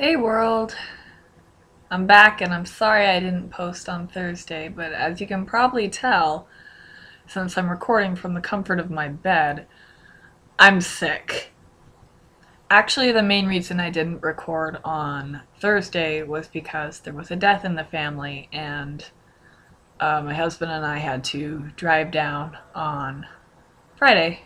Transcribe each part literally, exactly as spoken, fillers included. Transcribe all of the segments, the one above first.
Hey world, I'm back and I'm sorry I didn't post on Thursday, but as you can probably tell, since I'm recording from the comfort of my bed, I'm sick. Actually, the main reason I didn't record on Thursday was because there was a death in the family and uh, my husband and I had to drive down on Friday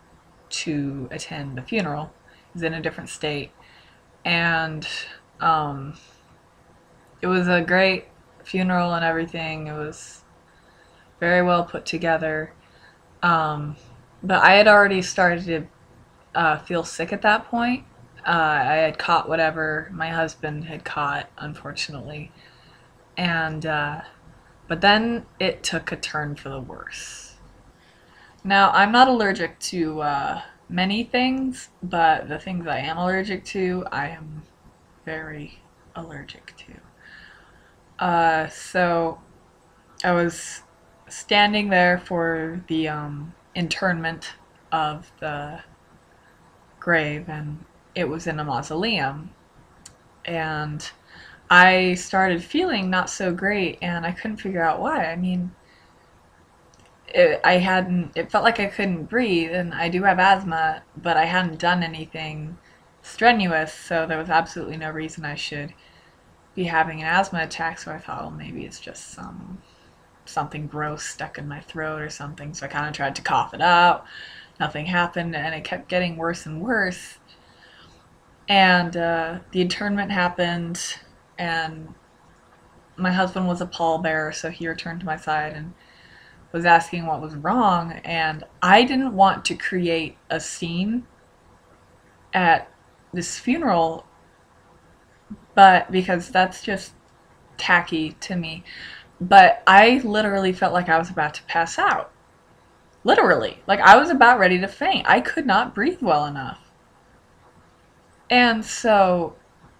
to attend the funeral. He's in a different state and um, it was a great funeral and everything. It was very well put together. Um, but I had already started to uh, feel sick at that point. Uh, I had caught whatever my husband had caught, unfortunately, and uh, but then it took a turn for the worse. Now I'm not allergic to uh, many things, but the things I am allergic to, I am very allergic to. Uh, so I was standing there for the um, internment of the grave, and it was in a mausoleum. And I started feeling not so great, and I couldn't figure out why. I mean, it, I hadn't, it felt like I couldn't breathe, and I do have asthma, but I hadn't done anything strenuous, so there was absolutely no reason I should be having an asthma attack. So I thought, well, maybe it's just some something gross stuck in my throat or something. So I kind of tried to cough it out. Nothing happened, and it kept getting worse and worse. And uh, the internment happened, and my husband was a pallbearer, so he returned to my side and was asking what was wrong. And I didn't want to create a scene at this funeral, but because that's just tacky to me. But I literally felt like I was about to pass out. Literally. Like I was about ready to faint. I could not breathe well enough. And so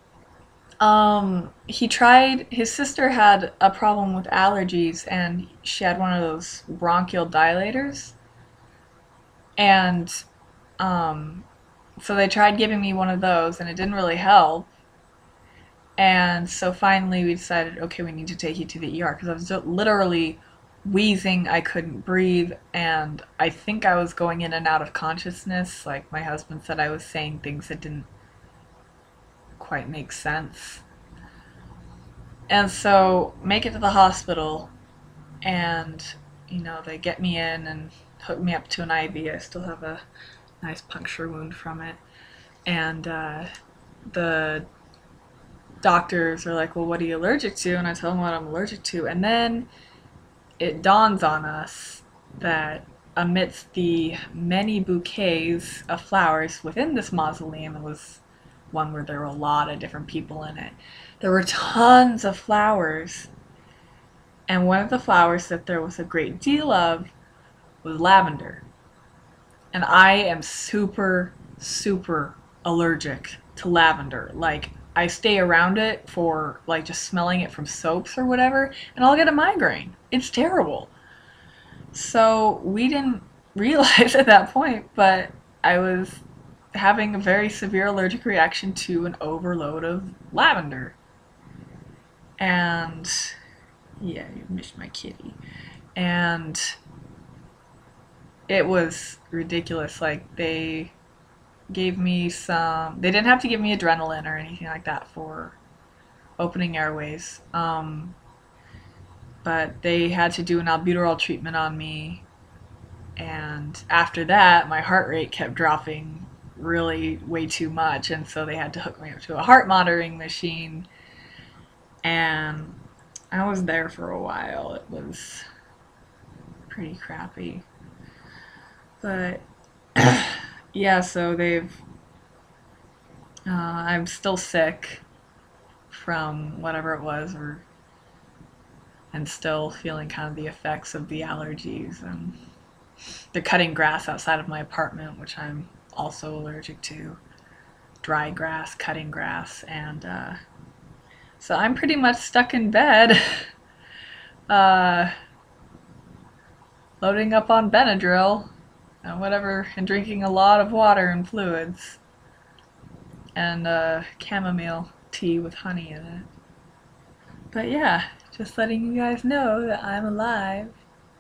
um he tried, his sister had a problem with allergies and she had one of those bronchial dilators. And um so they tried giving me one of those and it didn't really help. And so finally we decided, okay, we need to take you to the E R because I was literally wheezing, I couldn't breathe, and I think I was going in and out of consciousness. Like my husband said, I was saying things that didn't quite make sense. And so make it to the hospital, and you know they get me in and hook me up to an I V. I still have a nice puncture wound from it, and uh, the doctors are like, well, what are you allergic to? And I tell them what I'm allergic to, and then it dawns on us that amidst the many bouquets of flowers within this mausoleum, it was one where there were a lot of different people in it. There were tons of flowers, and one of the flowers that there was a great deal of was lavender. And I am super, super allergic to lavender. Like, I stay around it for like just smelling it from soaps or whatever, and I'll get a migraine. It's terrible. So we didn't realize at that point, but I was having a very severe allergic reaction to an overload of lavender. And yeah, you missed my kitty. And it was ridiculous. Like they gave me some, they didn't have to give me adrenaline or anything like that for opening airways, um, but they had to do an albuterol treatment on me, and after that my heart rate kept dropping really way too much, and so they had to hook me up to a heart monitoring machine, and I was there for a while. It was pretty crappy, but yeah, so they've uh, I'm still sick from whatever it was, or and still feeling kind of the effects of the allergies, and they're cutting grass outside of my apartment, which I'm also allergic to. Dry grass, cutting grass, and uh, so I'm pretty much stuck in bed, uh, loading up on Benadryl and whatever, and drinking a lot of water and fluids, and uh, chamomile. tea with honey in it. But yeah, just letting you guys know that I'm alive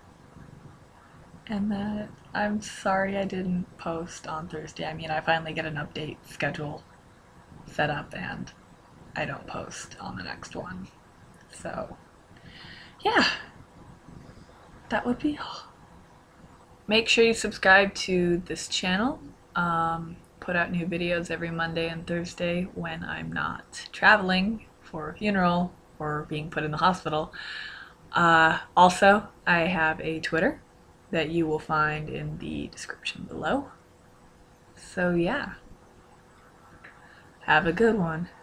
and that I'm sorry I didn't post on Thursday. I mean, I finally get an update schedule set up and I don't post on the next one. So, yeah, that would be all. Make sure you subscribe to this channel. Um, put out new videos every Monday and Thursday when I'm not traveling for a funeral or being put in the hospital. Uh, also, I have a Twitter that you will find in the description below. So yeah, have a good one.